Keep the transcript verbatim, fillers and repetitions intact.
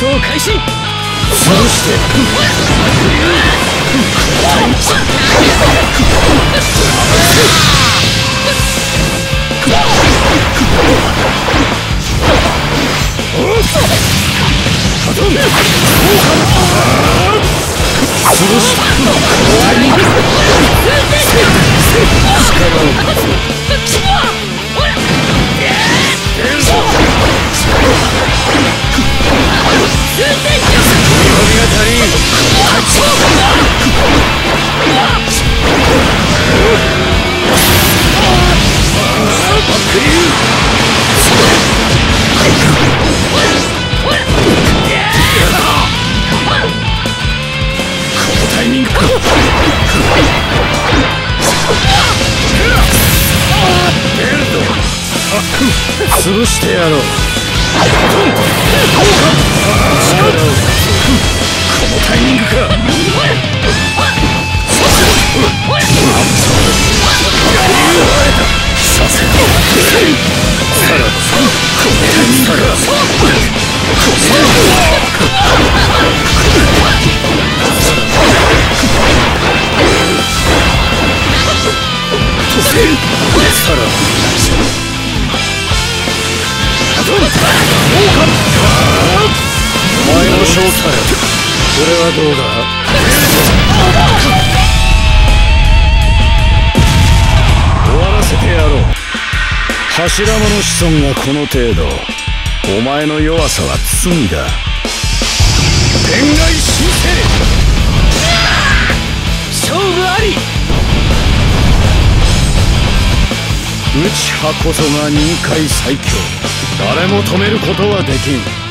闘開始。 潰して潰してやろう。このタイミングか。させろ。さらばこのタイミングか。さらばお前の正体、これはどうだ。終わらせてやろう。柱間の子孫がこの程度。お前の弱さは罪だ。天外神聖、 勝負あり。 内派こそが任界最強。誰も止めることはできん。